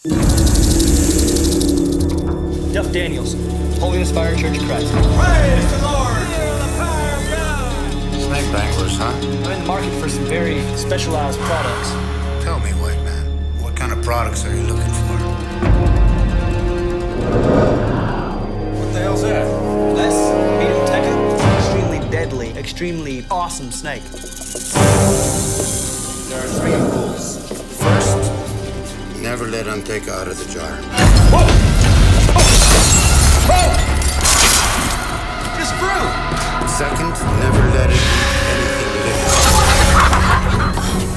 Duff Daniels, Holiness Fire Church of Christ. Praise the Lord! Feel the power of God! Snake wranglers, huh? I'm in the market for some very specialized products. Tell me, white man, what kind of products are you looking for? What the hell's that? That's Medium extremely deadly, extremely awesome snake. There are 3 rules. First, never let them take out of the jar. Whoa! Whoa! Just grew! Second, never let it eat anything living.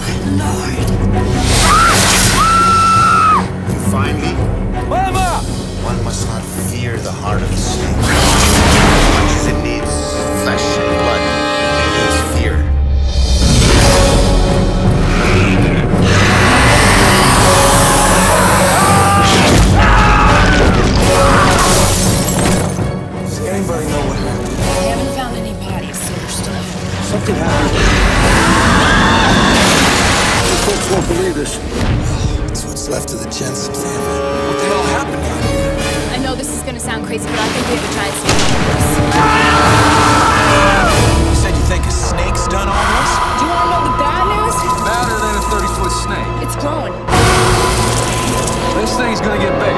And finally, Mama! one must not fear the heart of the snake. As much as it needs flesh and blood, it needs fear. Does anybody know what happened? They haven't found any bodies, so they're still here. Something happened. The folks won't believe this. It's what's left of the Jensen family. What the hell happened out here? I know this is gonna sound crazy, but I think we have a giant snake on this. You said you think a snake's done all this? Do you wanna know the bad news? Badder than a 30-foot snake. It's growing. This thing's gonna get big.